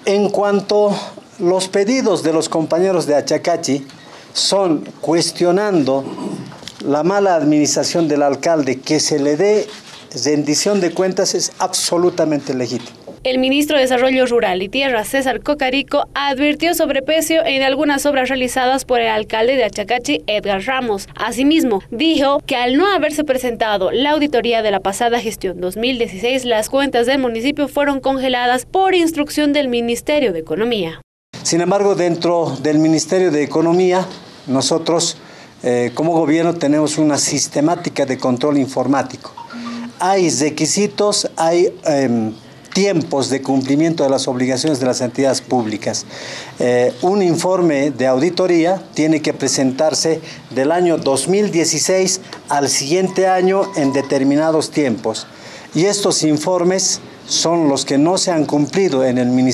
En cuanto a los pedidos de los compañeros de Achacachi son cuestionando la mala administración del alcalde, que se le dé rendición de cuentas es absolutamente legítimo. El ministro de Desarrollo Rural y Tierra, César Cocarico, advirtió sobreprecio en algunas obras realizadas por el alcalde de Achacachi, Edgar Ramos. Asimismo, dijo que al no haberse presentado la auditoría de la pasada gestión 2016, las cuentas del municipio fueron congeladas por instrucción del Ministerio de Economía. Sin embargo, dentro del Ministerio de Economía, nosotros como gobierno tenemos una sistemática de control informático. Hay requisitos, hay tiempos de cumplimiento de las obligaciones de las entidades públicas. Un informe de auditoría tiene que presentarse del año 2016 al siguiente año en determinados tiempos. Y estos informes son los que no se han cumplido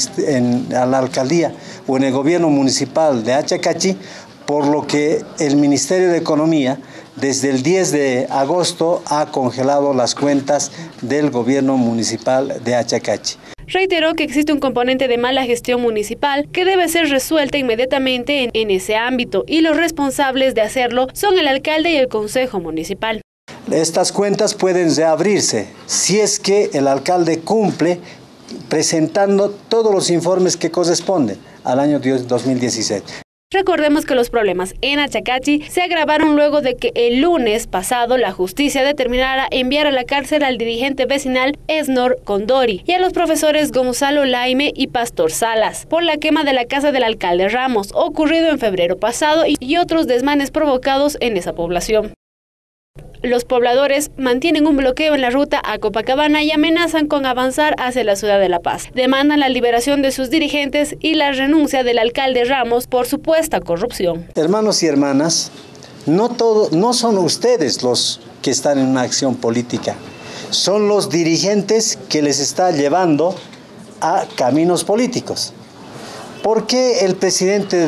en la alcaldía o en el gobierno municipal de Achacachi, por lo que el Ministerio de Economía desde el 10 de agosto ha congelado las cuentas del gobierno municipal de Achacachi. Reiteró que existe un componente de mala gestión municipal que debe ser resuelta inmediatamente en ese ámbito, y los responsables de hacerlo son el alcalde y el consejo municipal. Estas cuentas pueden reabrirse si es que el alcalde cumple presentando todos los informes que corresponden al año 2016. Recordemos que los problemas en Achacachi se agravaron luego de que el lunes pasado la justicia determinara enviar a la cárcel al dirigente vecinal Esnor Condori y a los profesores Gonzalo Laime y Pastor Salas por la quema de la casa del alcalde Ramos, ocurrido en febrero pasado, y otros desmanes provocados en esa población. Los pobladores mantienen un bloqueo en la ruta a Copacabana y amenazan con avanzar hacia la ciudad de La Paz. Demandan la liberación de sus dirigentes y la renuncia del alcalde Ramos por supuesta corrupción. Hermanos y hermanas, no son ustedes los que están en una acción política, son los dirigentes que les está llevando a caminos políticos. ¿Por qué el presidente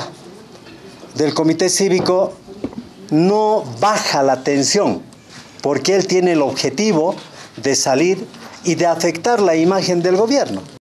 del comité cívico no baja la tensión? Porque él tiene el objetivo de salir y de afectar la imagen del gobierno.